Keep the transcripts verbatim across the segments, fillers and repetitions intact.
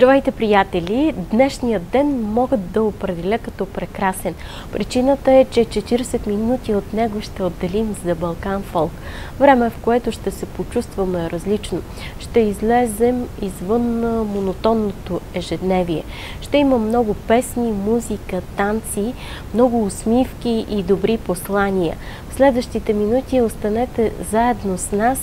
Здравейте, приятели! Днешният ден могат да определя като прекрасен. Причината е, че четиридесет минути от него ще отделим за Балкан фолк. Време, в което ще се почувстваме различно. Ще излезем извън монотонното ежедневие. Ще има много песни, музика, танци, много усмивки и добри послания. В следващите минути останете заедно с нас,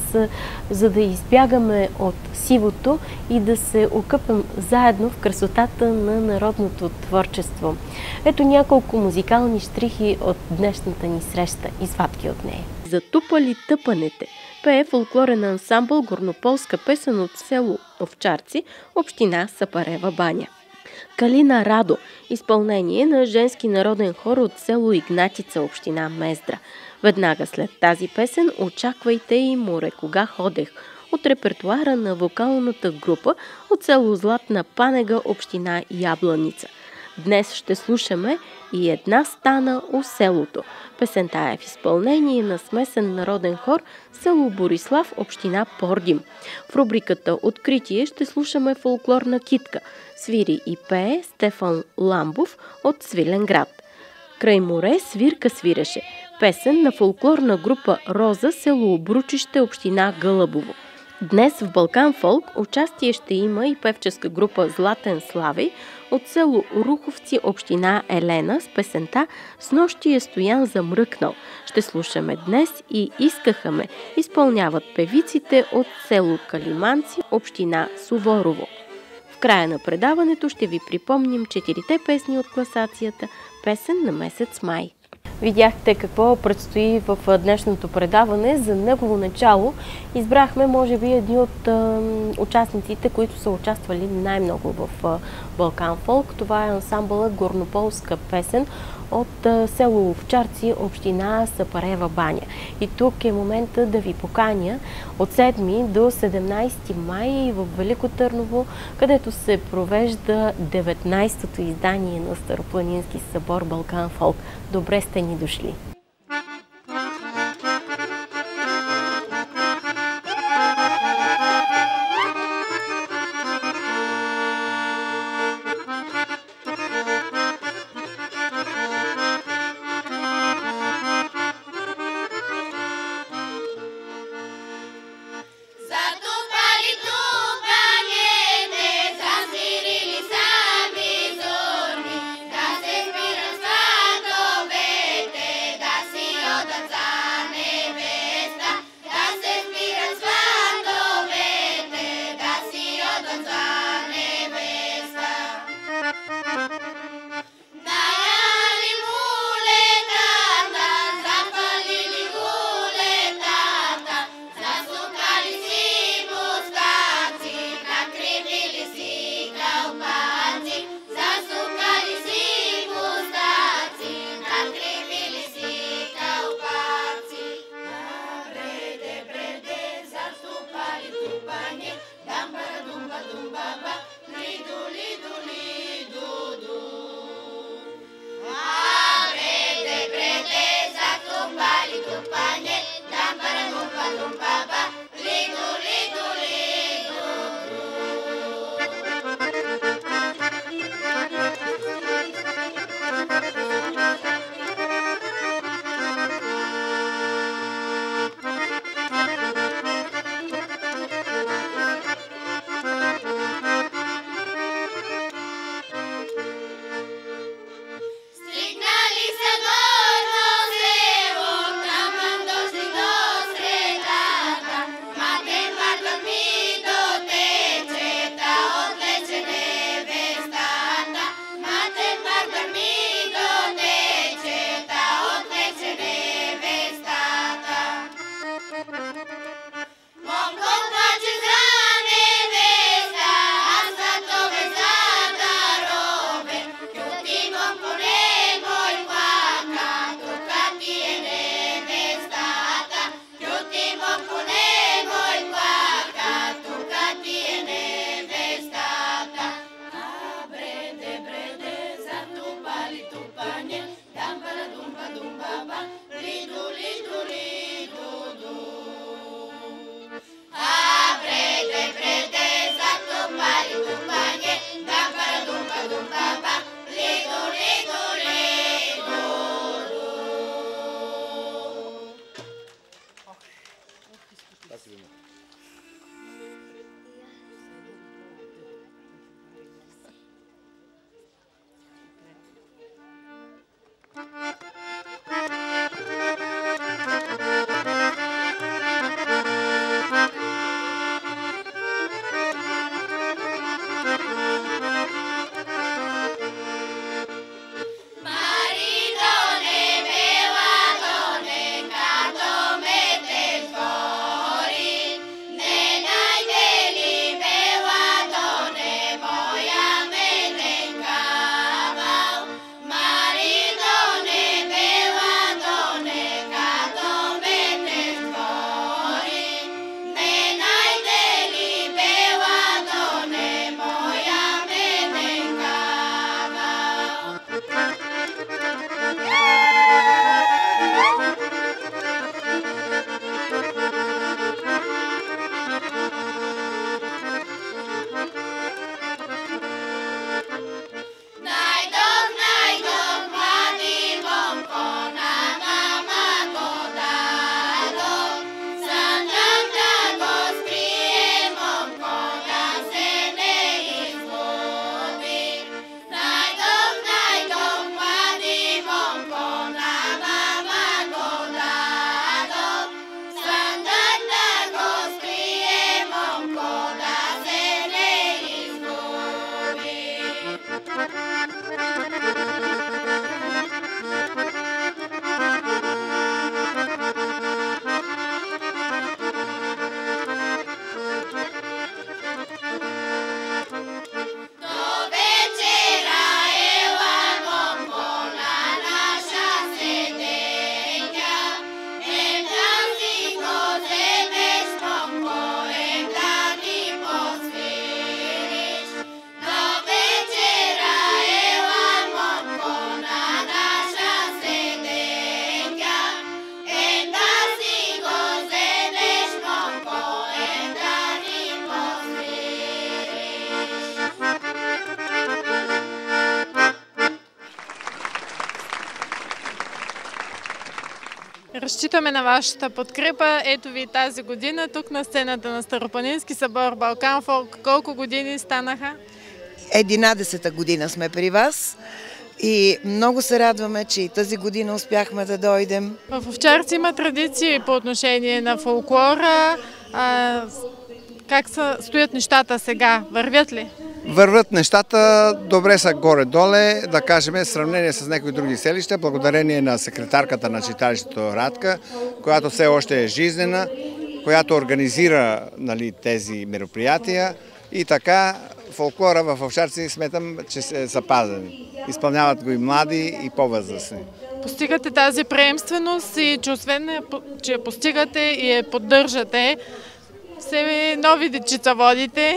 за да избягаме от сивото и да се окъпем заедно в красотата на народното творчество. Ето няколко музикални щрихи от днешната ни среща, извадки от нея. Затупали тъпанете пее фолклорен ансамбъл горнополска песен от село Овчарци, община Сапарева баня. Калина Радо, изпълнение на женски народен хор от село Игнатица, община Мездра. Веднага след тази песен очаквайте и Море кога ходех от репертуара на вокалната група от село Златна Панега, община Ябланица. Днес ще слушаме и Една стана у селото. Песента е в изпълнение на смесен народен хор село Борислав, община Пордим. В рубриката Откритие ще слушаме фолклорна китка. Свири и пее Стефан Ламбов от Свиленград. Край море свирка свиреше. Песен на фолклорна група Роза, село Обручище, община Гълъбово. Днес в Балкан фолк участие ще има и певческа група Златен Славей от село Руховци, община Елена, с песента "С нощи е Стоян замръкнал". Ще слушаме днес и "Искаха ме" изпълняват певиците от село Калиманци, община Суворово. В края на предаването ще ви припомним четирите песни от класацията "Песен на месец май". Видяхте какво предстои в днешното предаване. За негово начало избрахме, може би, едни от а, участниците, които са участвали най-много в а, Балкан фолк. Това е ансамбълът Горнополска песен от а, село Овчарци, община Сапарева баня. И тук е момента да ви поканя от седми до седемнадесети май в Велико Търново, където се провежда деветнадесетото издание на Старопланински събор Балкан фолк. Добре сте ни дошли! Да се спира с това, Разчитаме на вашата подкрепа. Ето ви тази година, тук на сцената на Старопланински събор Балкан Фолк. Колко години станаха? единадесета година сме при вас и много се радваме, че и тази година успяхме да дойдем. В Овчарци има традиции по отношение на фолклора. А, как са, стоят нещата сега? Вървят ли? Върват нещата, добре са горе-доле, да кажем, в сравнение с някои други селища, благодарение на секретарката на читалището Радка, която все още е жизнена, която организира, нали, тези мероприятия и така фолклора в Овчарци сметам, че е запазен. Изпълняват го и млади, и по-възрастни. Постигате тази приемственост и че освен, че я постигате и я поддържате, все нови дечица водите.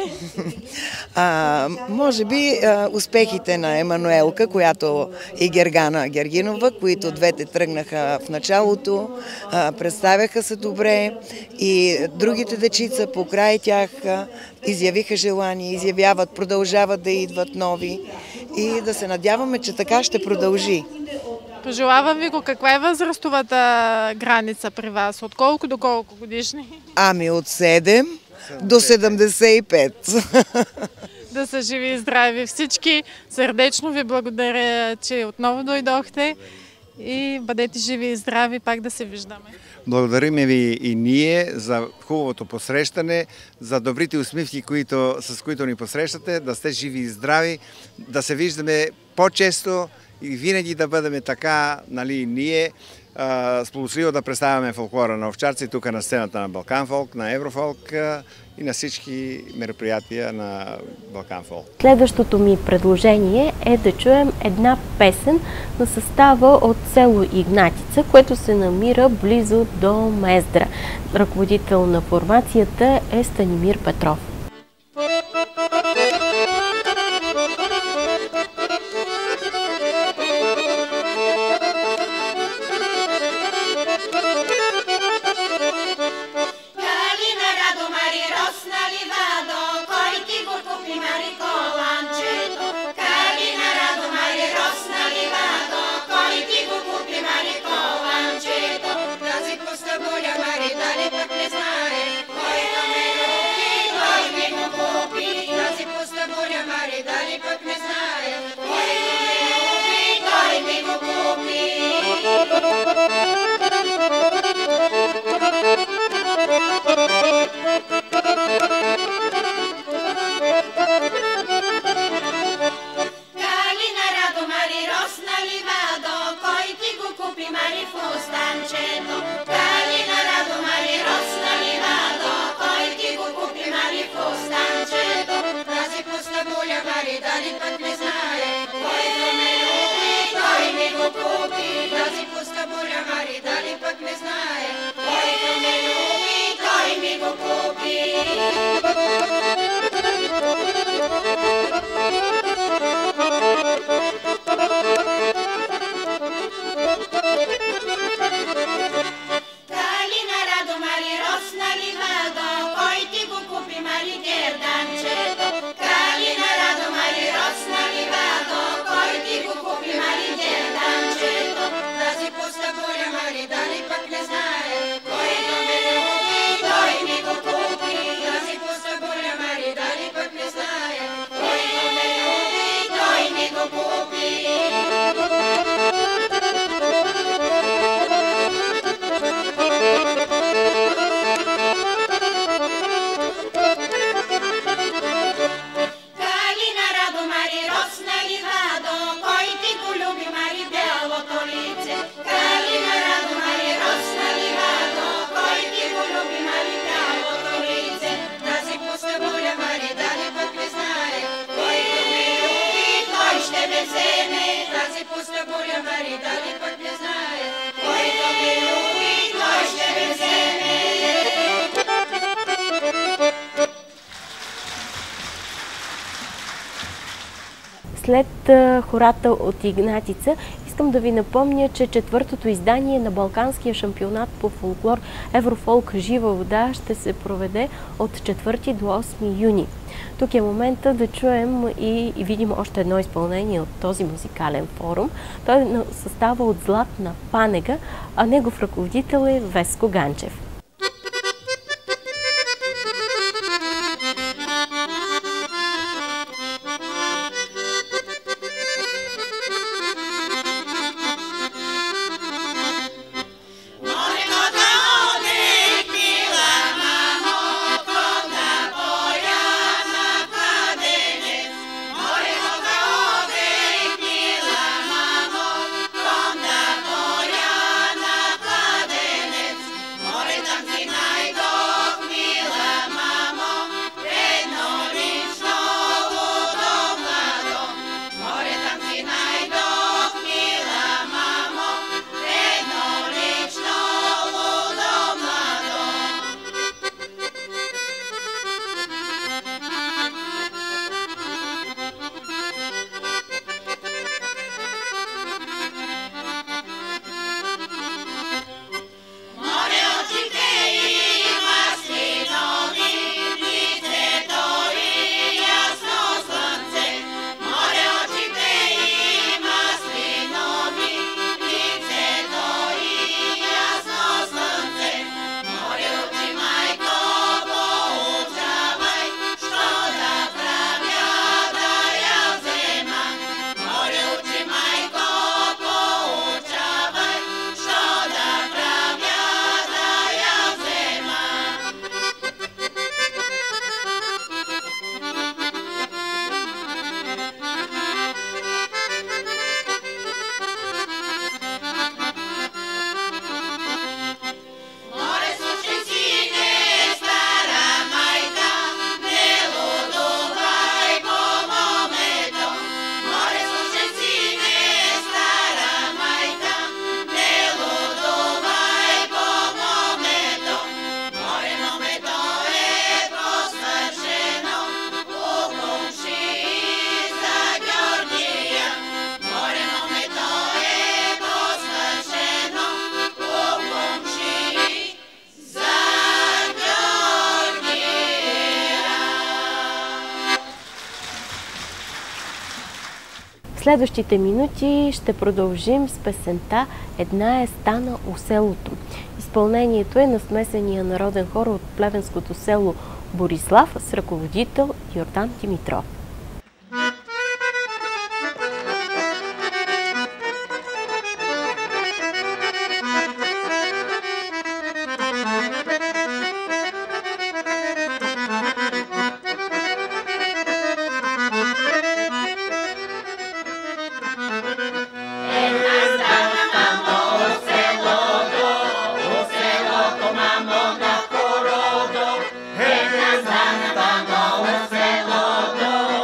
А, може би а, успехите на Емануелка, която и Гергана Гергинова, които двете тръгнаха в началото, а, представяха се добре и другите дечица покрай тях а, изявиха желание, изявяват, продължават да идват нови и да се надяваме, че така ще продължи. Пожелавам ви го. Каква е възрастовата граница при вас? От колко до колко годишни? Ами от седем до седемдесет и пет. Да са живи и здрави всички. Сърдечно ви благодаря, че отново дойдохте и бъдете живи и здрави, пак да се виждаме. Благодарим ви и ние за хубавото посрещане, за добрите усмивки, които, с които ни посрещате, да сте живи и здрави, да се виждаме по-често и винаги да бъдем така, нали, ние, сполучливо да представяме фолклора на Овчарци тук на сцената на Балкан Фолк, на Еврофолк и на всички мероприятия на Балкан Фолк. Следващото ми предложение е да чуем една песен на състава от село Игнатица, което се намира близо до Мездра. Ръководител на формацията е Станимир Петров. след хората от Игнатица, искам да ви напомня, че четвъртото издание на Балканския шампионат по фолклор Еврофолк Жива вода ще се проведе от четвърти до осми юни. Тук е момента да чуем и видим още едно изпълнение от този музикален форум. Той е на състава от Златна Панега, а негов ръководител е Веско Ганчев. В следващите минути ще продължим с песента "Една е стана у селото". Изпълнението е на смесения народен хор от плевенското село Борислав с ръководител Йордан Димитров. Една стана у селото,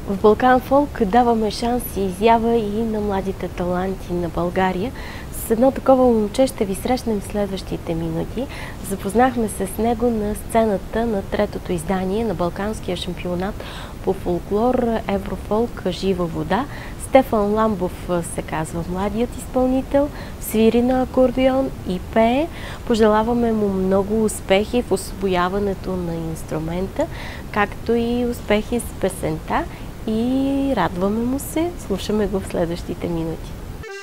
В Балкан Фолк даваме шанс и изява и на младите таланти на България. С едно такова момче ще ви срещнем в следващите минути. Запознахме се с него на сцената на третото издание на Балканския шампионат по фолклор Еврофолк Жива вода. Стефан Ламбов се казва младият изпълнител, свири на акордеон и пее. Пожелаваме му много успехи в усвояването на инструмента, както и успехи с песента, и радваме му се. Слушаме го в следващите минути.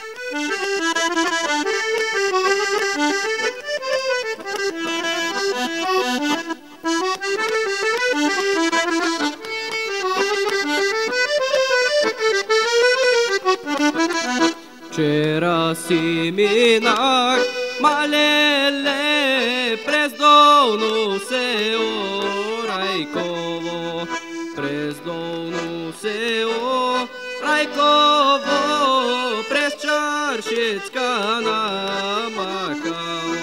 Вчера си минах, малеле, през долно село Райково, през долно село Райково, през чаршичка на Махало.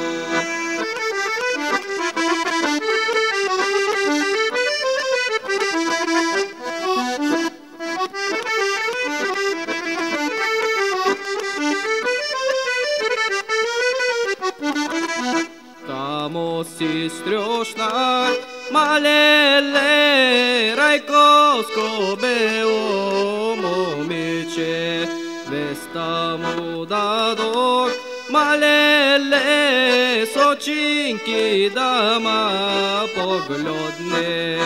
Тамо си стрюшна, малеле, райковско бело момиче, веста му дадох, малеле, с очинки да ма погледне.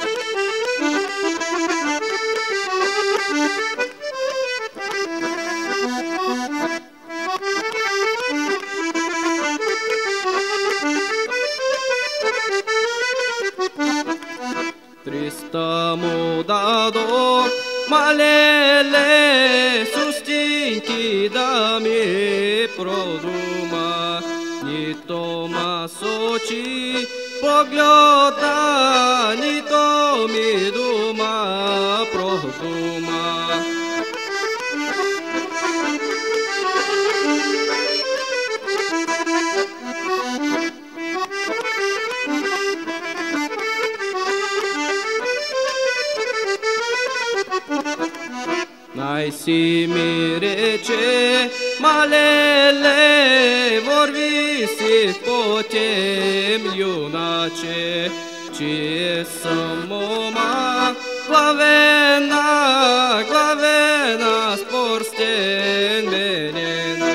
Триста му дадох, малеле, сустинки да ми продума, нито ма сочи погледа, нито ми дума продума. Най-си ми рече, малеле, върви си в потем, юначе, че съм мома, главена, главена, с порстен менена.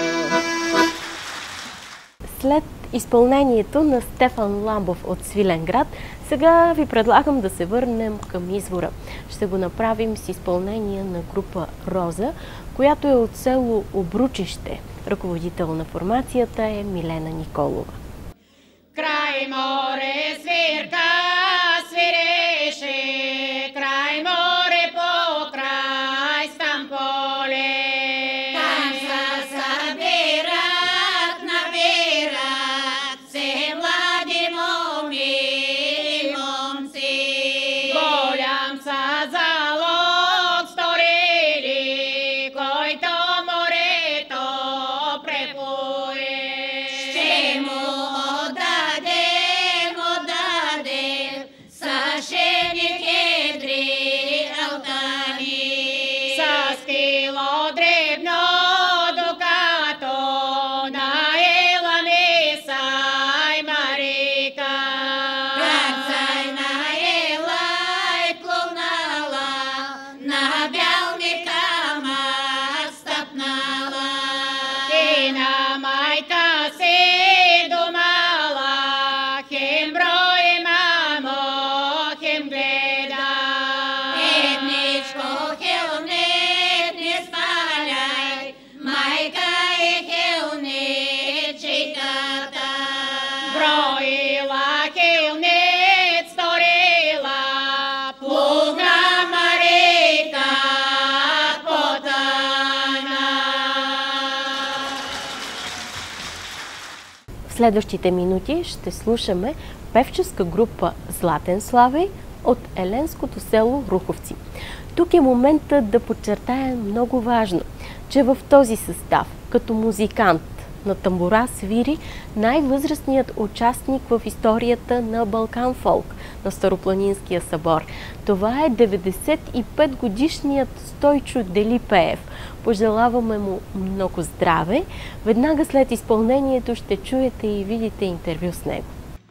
След изпълнението на Стефан Ламбов от Свиленград, сега ви предлагам да се върнем към извора. Ще го направим с изпълнение на група Роза, която е от село Обручище. Ръководител на формацията е Милена Николова. Край море свирка свиреше, край море покрай там поле. Там се събират, набират се млади моми и момци. Голям са залог сторили, който морето препое. Ще му отдадем, отдадем съшени хедри алтани. С кило дребно докато наела месай Марика. Рацай наела и плувнала, на бялника ма стъпнала. И на майка си думала, хем брои мамо, хем гледа. Едничко хелнет не спаляй, майка е хелнечиката. Броила хелнет сторила, плугна Марика потана. В следващите минути ще слушаме певческа група Златен Славей от еленското село Руховци. Тук е моментът да подчертаем много важно, че в този състав, като музикант, На тамбура свири най-възрастният участник в историята на Балкан фолк, на Старопланинския събор. Това е деветдесет и пет годишният Стойчо Делипеев. Пожелаваме му много здраве. Веднага след изпълнението ще чуете и видите интервю с него.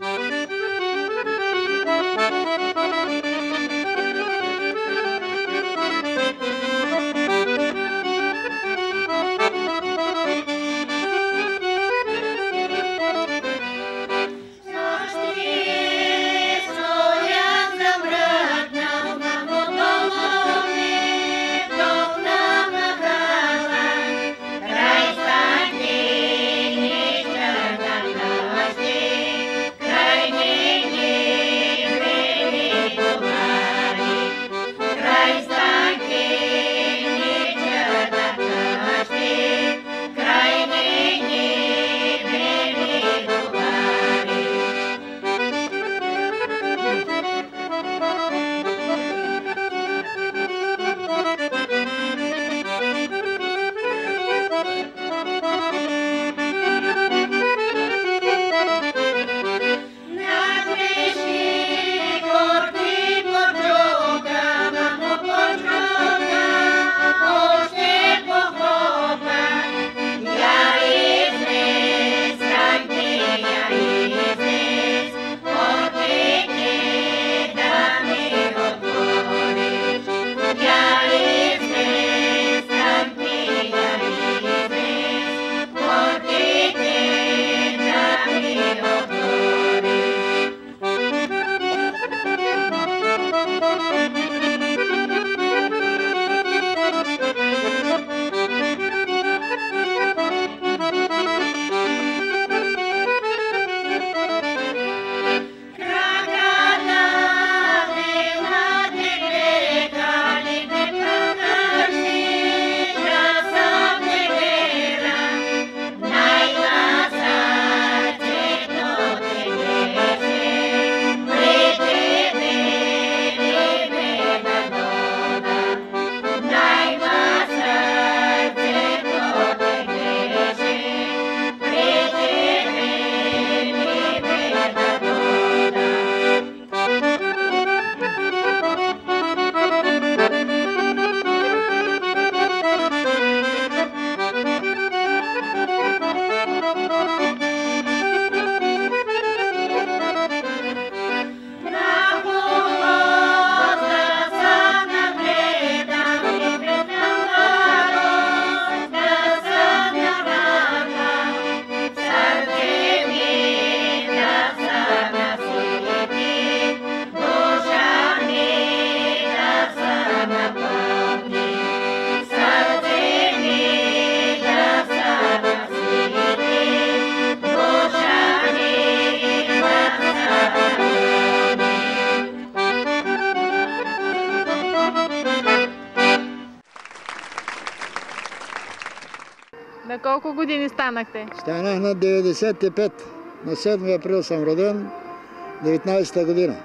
На колко години станахте? Станах на деветдесет и пет. На седми април съм роден, деветнадесета година.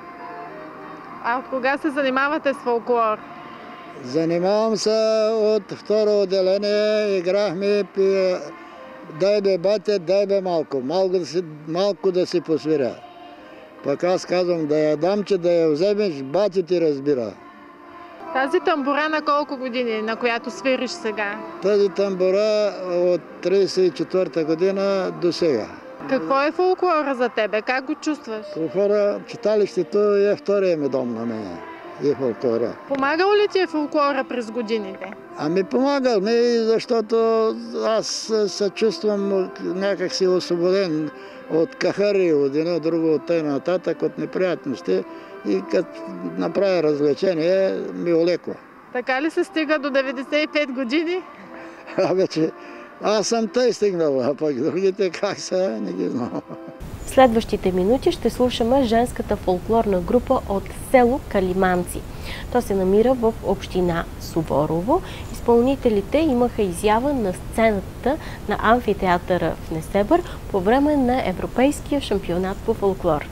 А от кога се занимавате с фолклор? Занимавам се от второ отделение. Играхме пи... Дай бе бате, дай бе малко. Малко да си, малко да си посвиря. Пък аз казвам да я дам, че да я вземеш, бате ти разбира. Тази тамбура на колко години, на която свириш сега? Тази тамбура от тридесет и четвърта година до сега. Какво е фолклора за тебе? Как го чувстваш? Фолклора, читалището е втория ми дом на мен. И фолклора. Помагал ли ти е фолклора през годините? Ами помагал ми, защото аз се чувствам някак си освободен от кахари, от едно друго, от тъй нататък, от неприятности. И като направя развлечение, ми олеква. Така ли се стига до деветдесет и пет години? Абе, че аз съм тъй стигнал, а пък другите как са, не ги знам. В следващите минути ще слушаме женската фолклорна група от село Калиманци. То се намира в община Суворово. Изпълнителите имаха изява на сцената на амфитеатъра в Несебър по време на Европейския шампионат по фолклор.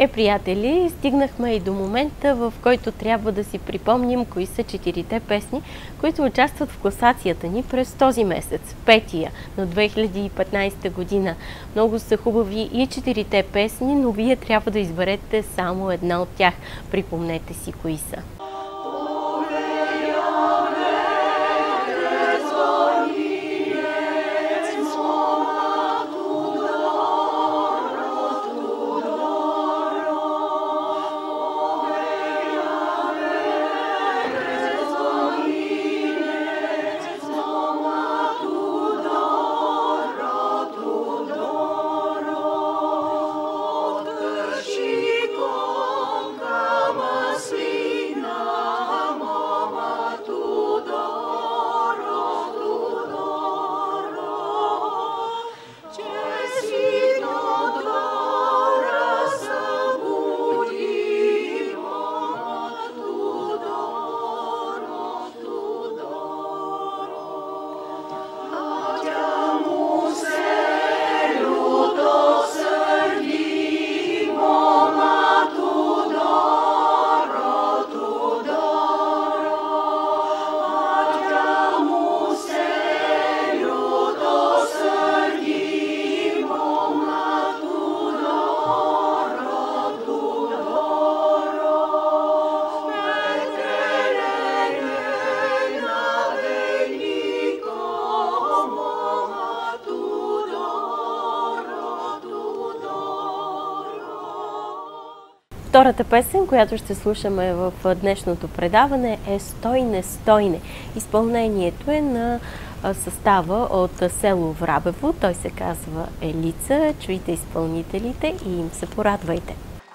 Е, приятели, стигнахме и до момента, в който трябва да си припомним кои са четирите песни, които участват в класацията ни през този месец, петия на две хиляди и петнадесета година. Много са хубави и четирите песни, но вие трябва да изберете само една от тях. Припомнете си кои са. Втората песен, която ще слушаме в днешното предаване, е "Стойне, стойне". Изпълнението е на състава от село Врабево. Той се казва Елица. Чуйте изпълнителите и им се порадвайте.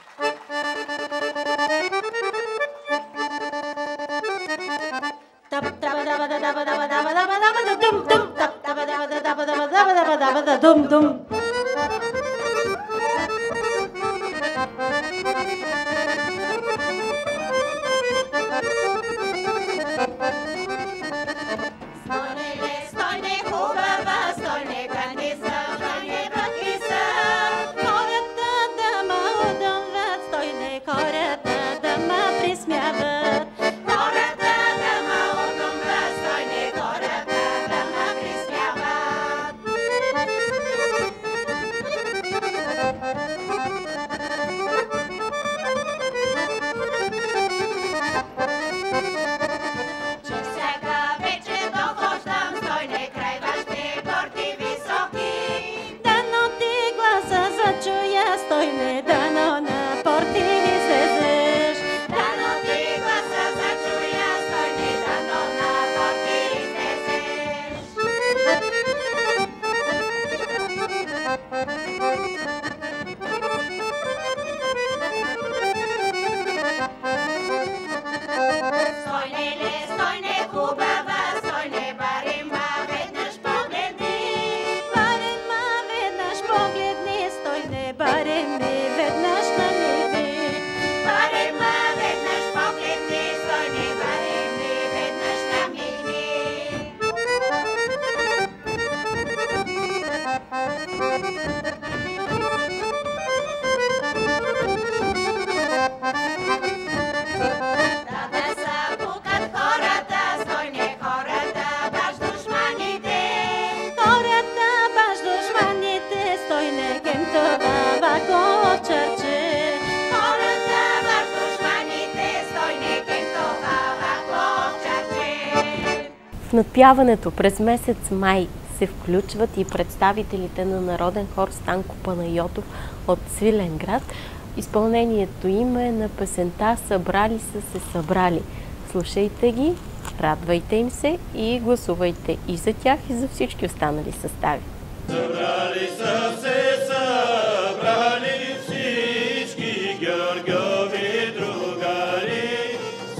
В надпяването през месец май се включват и представителите на народен хор Станко Панайотов от Свиленград. Изпълнението им е на песента "Събрали са се събрали". Слушайте ги, радвайте им се и гласувайте и за тях, и за всички останали състави. Събрали са се събрали всички Георгиови другари,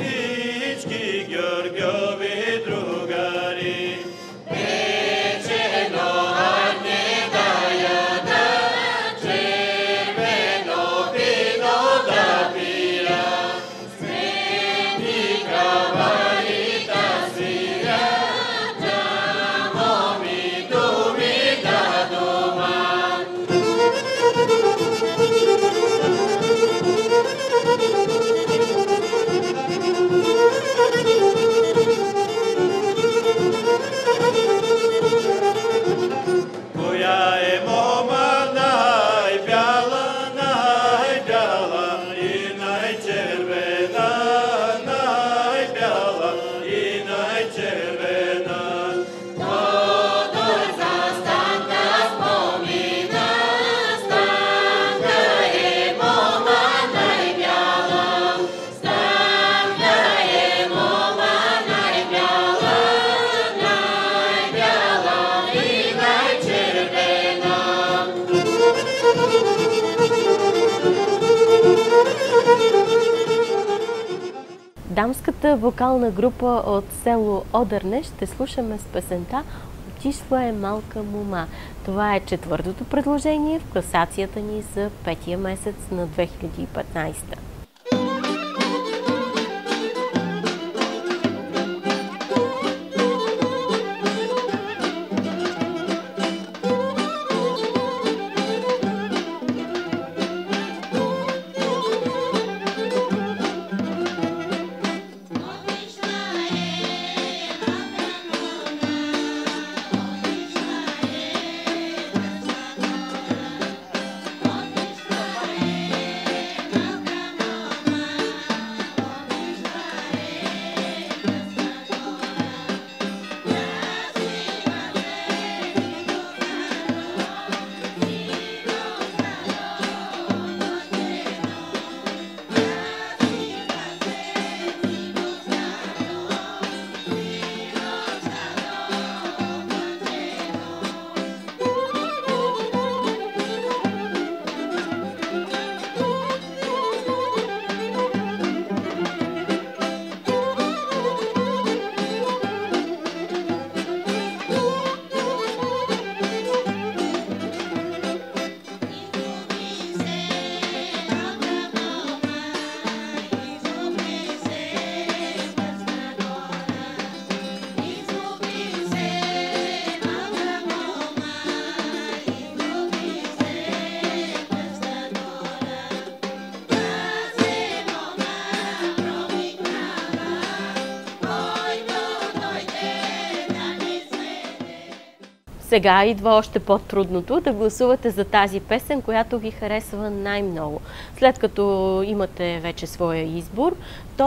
всички Георгиови другари. Печено агне да ядат, червено вино да пият, смени кавали да свирят, джамо ми думи да думат. Дамската вокална група от село Одърне ще слушаме с песента "Отишла е малка мома". Това е четвъртото предложение в класацията ни за петия месец на две хиляди и петнадесета. Сега идва още по-трудното да гласувате за тази песен, която ви харесва най-много. След като имате вече своя избор,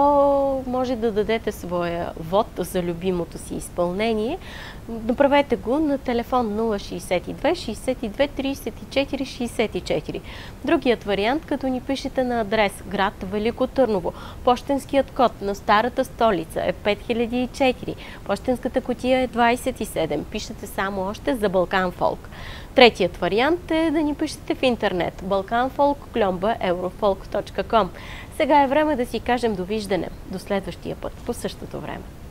то може да дадете своя вод за любимото си изпълнение. Направете го на телефон нула шейсет и две, шейсет и две, тридесет и четири, шейсет и четири. Другият вариант, като ни пишете на адрес град Велико Търново. Пощенският код на старата столица е пет хиляди и четири. Пощенската кутия е двадесет и седем. Пишете само още за Балкан Фолк. Третият вариант е да ни пишете в интернет балканфолк кльомба еврофолк точка ком. Сега е време да си кажем довиждане. До следващия път по същото време.